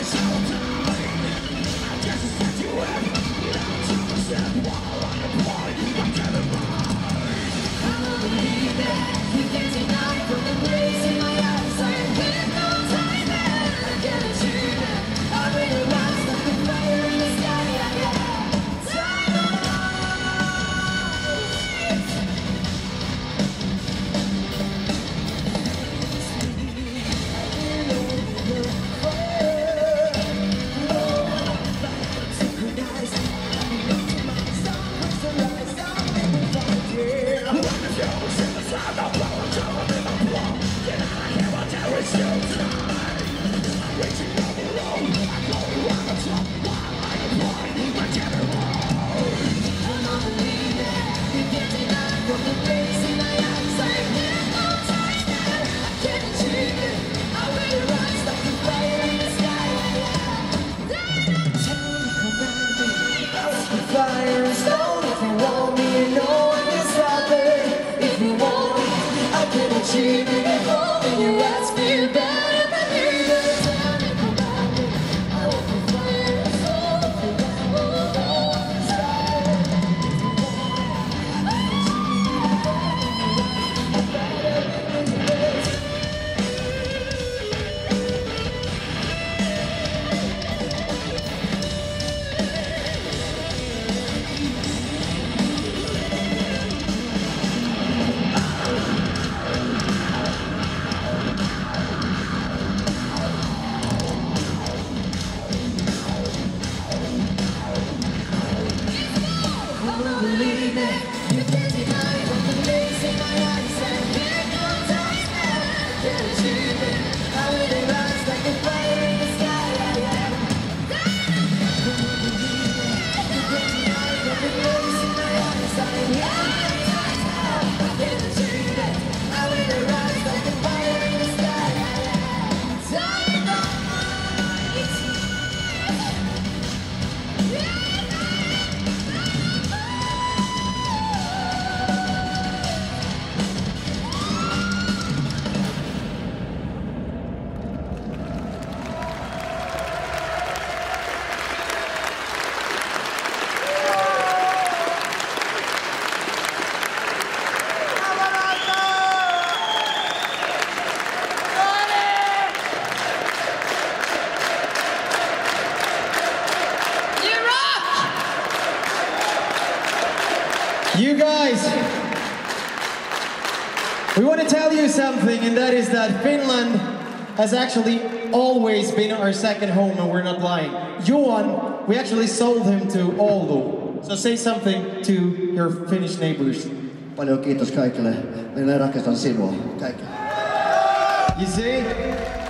You guys, we want to tell you something, and that is that Finland has actually always been our second home, and we're not lying. Johan, we actually sold him to Oulu. So say something to your Finnish neighbors. Paljon kiitos kaikille. Minä rakastan sinua. Kaikille. You see?